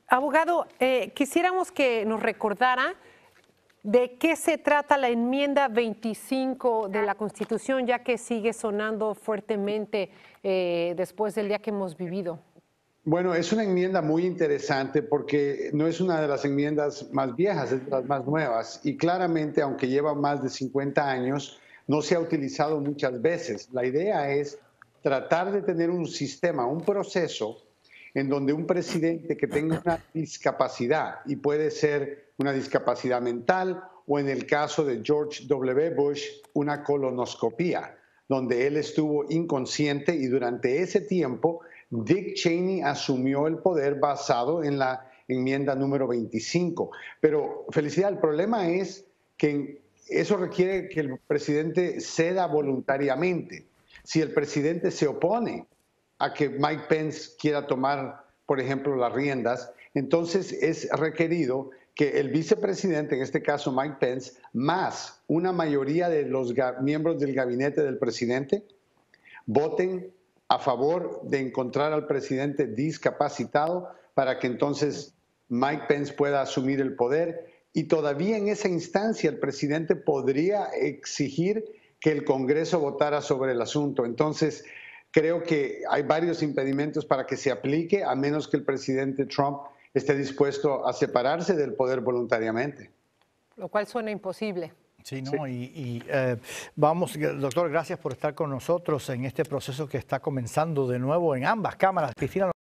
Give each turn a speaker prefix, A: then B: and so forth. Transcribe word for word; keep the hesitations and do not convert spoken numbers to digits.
A: Abogado, eh, quisiéramos que nos recordara de qué se trata la enmienda veinticinco de la Constitución, ya que sigue sonando fuertemente eh, después del día que hemos vivido.
B: Bueno, es una enmienda muy interesante porque no es una de las enmiendas más viejas, es de las más nuevas. Y claramente, aunque lleva más de cincuenta años, no se ha utilizado muchas veces. La idea es tratar de tener un sistema, un proceso en donde un presidente que tenga una discapacidad, y puede ser una discapacidad mental o en el caso de George W. Bush, una colonoscopía, donde él estuvo inconsciente y durante ese tiempo Dick Cheney asumió el poder basado en la enmienda número veinticinco. Pero, felicidad, el problema es que eso requiere que el presidente ceda voluntariamente. Si el presidente se opone a que Mike Pence quiera tomar, por ejemplo, las riendas, entonces es requerido que el vicepresidente, en este caso Mike Pence, más una mayoría de los miembros del gabinete del presidente, voten a favor de encontrar al presidente discapacitado para que entonces Mike Pence pueda asumir el poder. Y todavía en esa instancia el presidente podría exigir que el Congreso votara sobre el asunto. Entonces, creo que hay varios impedimentos para que se aplique, a menos que el presidente Trump esté dispuesto a separarse del poder voluntariamente.
A: Lo cual suena imposible.
C: Sí, no,
B: Sí.
C: y, y eh, vamos, doctor, gracias por estar con nosotros en este proceso que está comenzando de nuevo en ambas cámaras. Cristina.